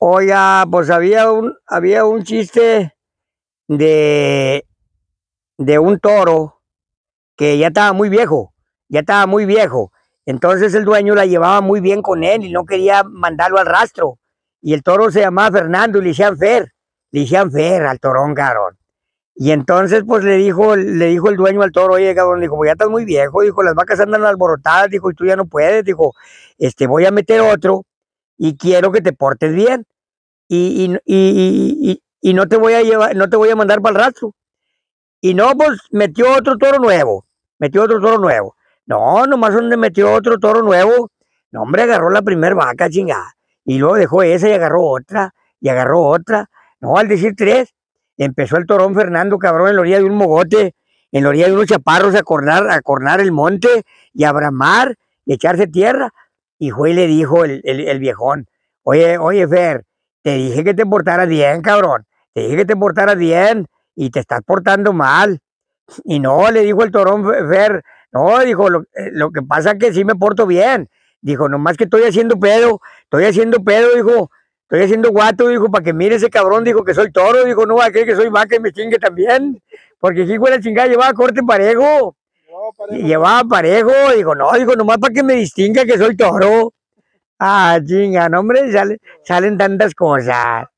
Oiga, pues había un chiste de, de un toro que ya estaba muy viejo. Entonces el dueño la llevaba muy bien con él y no quería mandarlo al rastro. Y el toro se llamaba Fernando y le decían Fer al torón, cabrón. Y entonces pues le dijo el dueño al toro, oye, cabrón, dijo, pues ya estás muy viejo, dijo, las vacas andan alborotadas, dijo, y tú ya no puedes, dijo, voy a meter otro y quiero que te portes bien y no te voy a llevar, no te voy a mandar para el rastro. Y no, pues metió otro toro nuevo. No, nomás donde metió otro toro nuevo, no, hombre, agarró la primer vaca, chingada. Y luego dejó esa y agarró otra. No, al decir tres, empezó el torón Fernando, cabrón, en la orilla de un mogote, en la orilla de unos chaparros a cornar el monte y a bramar y a echarse tierra. Y fue y le dijo el viejón, oye, Fer, te dije que te portaras bien, cabrón. Te dije que te portaras bien y te estás portando mal. Y no, le dijo el torón Fer, no, dijo, lo que pasa es que sí me porto bien. Dijo, nomás que estoy haciendo pedo, dijo, estoy haciendo guato, dijo, para que mire ese cabrón, dijo que soy toro, dijo, no va a creer que soy vaca y me chingue también. Porque hijo de la chingada llevaba corte parejo. Llevaba parejo, dijo, no, dijo, nomás para que me distinga que soy toro. Ah, chinga, no, hombre, salen tantas cosas.